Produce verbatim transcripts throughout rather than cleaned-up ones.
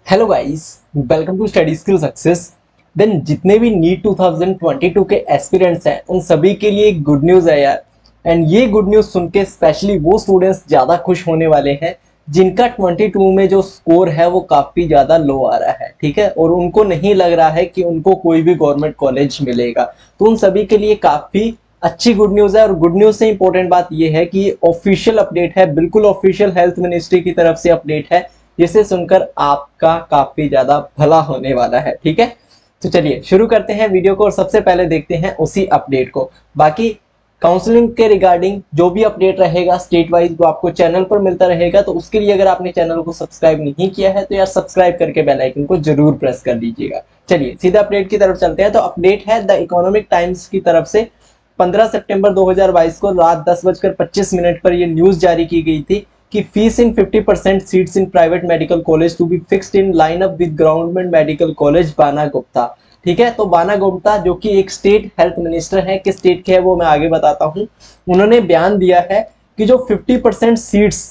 Hello guys, welcome to study skill success. Then जितने भी NEET two thousand twenty two के aspirants हैं उन सभी के लिए एक गुड न्यूज़ है यार। एंड ये गुड न्यूज़ सुन के स्पेशली वो स्टूडेंट्स ज़्यादा खुश होने वाले हैं जिनका ट्वेंटी टू में जो स्कोर है वो काफ़ी ज़्यादा लो आ रहा है, ठीक है, और उनको नहीं लग रहा है कि उनको कोई भी गवर्नमेंट कॉलेज मिलेगा। तो उन सभी के लिए काफ़ी अच्छी गुड न्यूज़ है। और गुड न्यूज़ से इंपॉर्टेंट बात ये है कि ये ऑफिशियल अपडेट है, बिल्कुल ऑफिशियल हेल्थ मिनिस्ट्री की तरफ से अपडेट है, जिसे सुनकर आपका काफी ज्यादा भला होने वाला है। ठीक है, तो चलिए शुरू करते हैं वीडियो को और सबसे पहले देखते हैं उसी अपडेट को। बाकी काउंसलिंग के रिगार्डिंग जो भी अपडेट रहेगा स्टेट वाइज वो आपको चैनल पर मिलता रहेगा। तो उसके लिए अगर आपने चैनल को सब्सक्राइब नहीं किया है तो यार सब्सक्राइब करके बेल आइकन को जरूर प्रेस कर दीजिएगा। चलिए सीधा अपडेट की तरफ चलते हैं। तो अपडेट है द इकोनॉमिक टाइम्स की तरफ से पंद्रह सितंबर दो हज़ार बाईस को रात दस बजकर पच्चीस मिनट पर यह न्यूज जारी की गई थी कि fees in fifty percent seats in private medical college to be fixed in line up with government medical college Banna Gupta. ठीक है, तो बाना गुप्ता जो कि एक स्टेट हेल्थ मिनिस्टर है, किस स्टेट के है वो मैं आगे बताता हूं। उन्होंने बयान दिया है कि जो फिफ्टी परसेंट सीट्स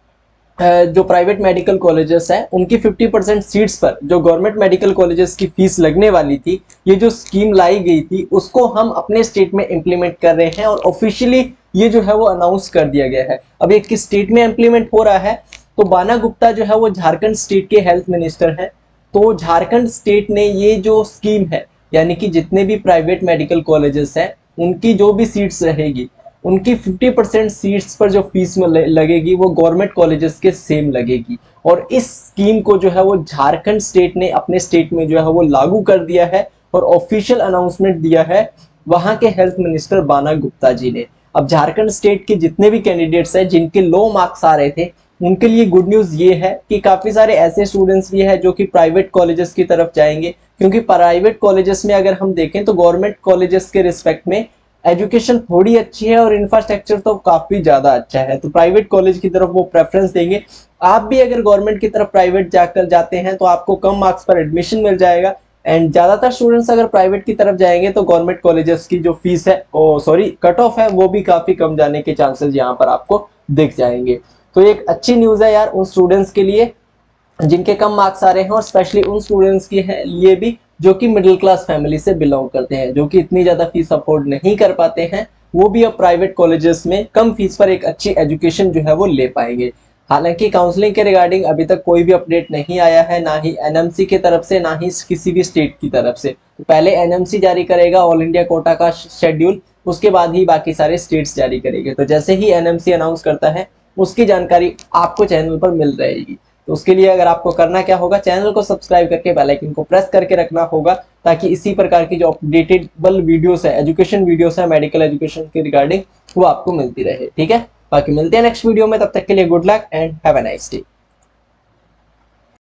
जो प्राइवेट मेडिकल कॉलेजेस हैं उनकी फिफ्टी परसेंट सीट्स पर जो गवर्नमेंट मेडिकल कॉलेजेस की फीस लगने वाली थी, ये जो स्कीम लाई गई थी उसको हम अपने स्टेट में इम्प्लीमेंट कर रहे हैं और ऑफिशियली ये जो है वो अनाउंस कर दिया गया है। अब ये किस स्टेट में इम्प्लीमेंट हो रहा है, तो बाना गुप्ता जो है वो झारखंड स्टेट के हेल्थ मिनिस्टर हैं। तो झारखंड स्टेट ने ये जो स्कीम है, यानी कि जितने भी प्राइवेट मेडिकल कॉलेजेस हैं उनकी जो भी सीट्स रहेगी उनकी फिफ्टी परसेंट सीट्स पर जो फीस में लगेगी वो गवर्नमेंट कॉलेजेस के सेम लगेगी। और इस स्कीम को जो है वो झारखंड स्टेट ने अपने स्टेट में जो है वो लागू कर दिया है और ऑफिशियल अनाउंसमेंट दिया है वहां के हेल्थ मिनिस्टर बाना गुप्ता जी ने। अब झारखंड स्टेट के जितने भी कैंडिडेट्स हैं जिनके लो मार्क्स आ रहे थे उनके लिए गुड न्यूज ये है कि काफी सारे ऐसे स्टूडेंट्स भी हैं जो कि प्राइवेट कॉलेजेस की तरफ जाएंगे, क्योंकि प्राइवेट कॉलेजेस में अगर हम देखें तो गवर्नमेंट कॉलेजेस के रिस्पेक्ट में एजुकेशन थोड़ी अच्छी है और इंफ्रास्ट्रक्चर तो काफी ज्यादा अच्छा है, तो प्राइवेट कॉलेज की तरफ वो प्रेफरेंस देंगे। आप भी अगर गवर्नमेंट की तरफ प्राइवेट जाकर जाते हैं तो आपको कम मार्क्स पर एडमिशन मिल जाएगा। एंड ज्यादातर स्टूडेंट्स अगर प्राइवेट की तरफ जाएंगे तो गवर्नमेंट कॉलेजेस की जो फीस है ओ सॉरी कट ऑफ है वो भी काफी कम जाने के चांसेस यहाँ पर आपको दिख जाएंगे। तो एक अच्छी न्यूज है यार उन स्टूडेंट्स के लिए जिनके कम मार्क्स आ रहे हैं, और स्पेशली उन स्टूडेंट्स के लिए भी जो कि मिडिल क्लास फैमिली से बिलोंग करते हैं, जो कि इतनी ज्यादा फीस अफोर्ड नहीं कर पाते हैं, वो भी अब प्राइवेट कॉलेजेस में कम फीस पर एक अच्छी एजुकेशन जो है वो ले पाएंगे। हालांकि काउंसलिंग के रिगार्डिंग अभी तक कोई भी अपडेट नहीं आया है, ना ही एनएमसी की तरफ से ना ही किसी भी स्टेट की तरफ से। तो पहले एनएमसी जारी करेगा ऑल इंडिया कोटा का शेड्यूल, उसके बाद ही बाकी सारे स्टेट्स जारी करेंगे। तो जैसे ही एनएमसी अनाउंस करता है उसकी जानकारी आपको चैनल पर मिल रहेगी। तो उसके लिए अगर आपको करना क्या होगा, चैनल को सब्सक्राइब करके बेल आइकन को प्रेस करके रखना होगा, ताकि इसी प्रकार की जो अपडेटेबल वीडियोस है, एजुकेशन वीडियोस है मेडिकल एजुकेशन के रिगार्डिंग, वो आपको मिलती रहे। ठीक है, बाकी मिलते हैं नेक्स्ट वीडियो में, तब तक के लिए good luck and have a nice day.